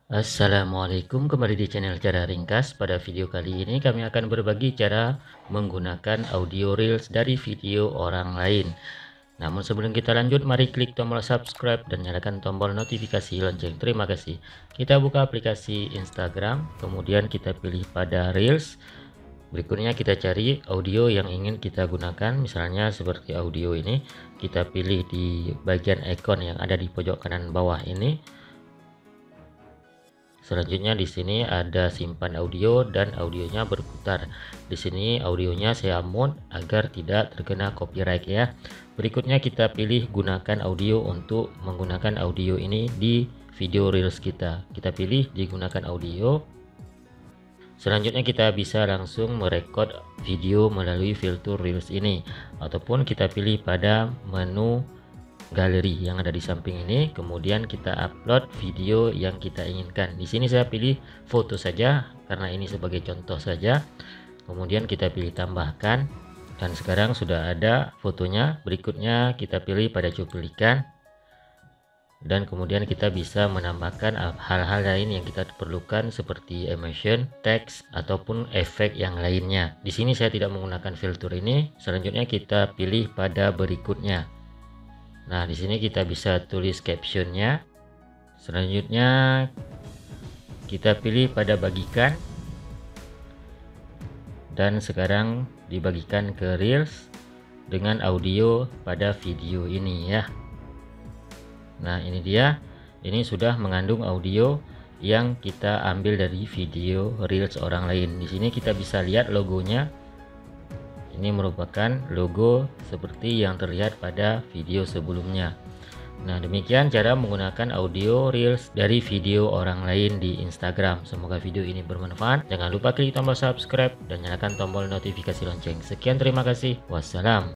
Assalamualaikum, kembali di channel Cara Ringkas. Pada video kali ini kami akan berbagi cara menggunakan audio reels dari video orang lain. Namun sebelum kita lanjut, mari klik tombol subscribe dan nyalakan tombol notifikasi lonceng. Terima kasih. Kita buka aplikasi Instagram, kemudian kita pilih pada reels. Berikutnya kita cari audio yang ingin kita gunakan, misalnya seperti audio ini. Kita pilih di bagian ikon yang ada di pojok kanan bawah ini. Selanjutnya di sini ada simpan audio dan audionya berputar. Di sini audionya saya mute agar tidak terkena copyright ya. Berikutnya kita pilih gunakan audio untuk menggunakan audio ini di video reels kita. Kita pilih digunakan audio. Selanjutnya kita bisa langsung merekod video melalui filter reels ini, ataupun kita pilih pada menu galeri yang ada di samping ini, kemudian kita upload video yang kita inginkan. Di sini saya pilih foto saja karena ini sebagai contoh saja. Kemudian kita pilih tambahkan, dan sekarang sudah ada fotonya. Berikutnya kita pilih pada cuplikan, dan kemudian kita bisa menambahkan hal-hal lain yang kita perlukan seperti emotion, teks, ataupun efek yang lainnya. Di sini saya tidak menggunakan filter ini. Selanjutnya kita pilih pada berikutnya. Nah, di sini kita bisa tulis captionnya. Selanjutnya kita pilih pada bagikan, dan sekarang dibagikan ke reels dengan audio pada video ini ya. Nah, ini dia. Ini sudah mengandung audio yang kita ambil dari video reels orang lain. Di sini kita bisa lihat logonya. Ini merupakan logo seperti yang terlihat pada video sebelumnya. Nah, demikian cara menggunakan audio reels dari video orang lain di Instagram. Semoga video ini bermanfaat. Jangan lupa klik tombol subscribe dan nyalakan tombol notifikasi lonceng. Sekian, terima kasih. Wassalam.